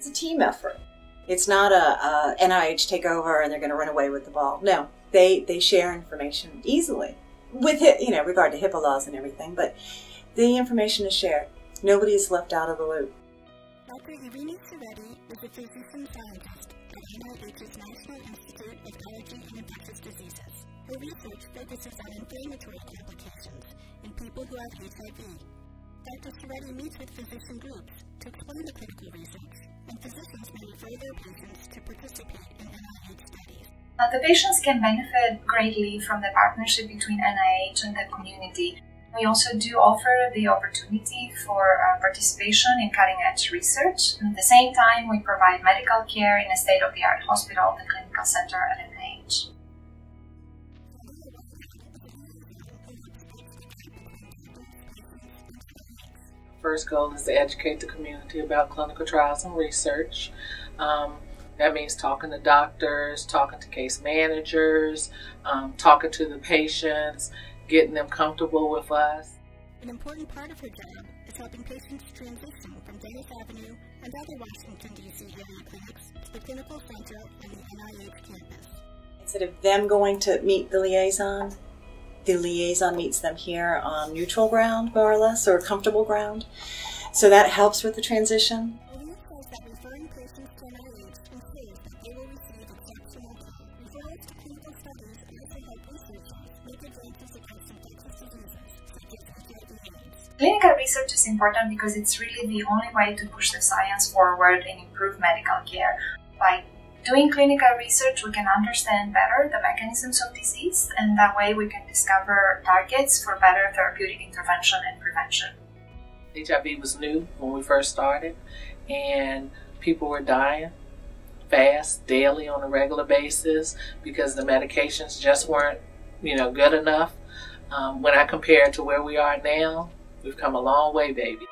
a team effort. It's not a NIH take over and they're going to run away with the ball. No, they share information easily with regard to HIPAA laws and everything, but the information is shared. Nobody is left out of the loop. Dr. Irini Suretti is a physician scientist at NIH's National Institute of Allergy and Infectious Diseases. Her research focuses on inflammatory complications in people who have HIV. Dr. Suretti meets with physician groups to explain the clinical research, and physicians may refer their patients to participate in NIH studies. The patients can benefit greatly from the partnership between NIH and the community. We also do offer the opportunity for participation in cutting-edge research. And at the same time, we provide medical care in a state-of-the-art hospital, the clinical center at NIH. First goal is to educate the community about clinical trials and research. That means talking to doctors, talking to case managers, talking to the patients, getting them comfortable with us. An important part of her job is helping patients transition from Dennis Avenue and other Washington, D.C. area clinics to the clinical center on the NIH campus. Instead of them going to meet the liaison meets them here on neutral ground, more or less, or comfortable ground. So that helps with the transition. That referring patients to NIH ensures that they will receive exceptional care. Referrals to clinical studies also help researchers make advances across infectious diseases such as HIV/AIDS. Clinical research is important because it's really the only way to push the science forward and improve medical care. By doing clinical research, we can understand better the mechanisms of disease, and that way we can discover targets for better therapeutic intervention and prevention. HIV was new when we first started, and people were dying fast, daily, on a regular basis because the medications just weren't, good enough. When I compare it to where we are now, we've come a long way, baby.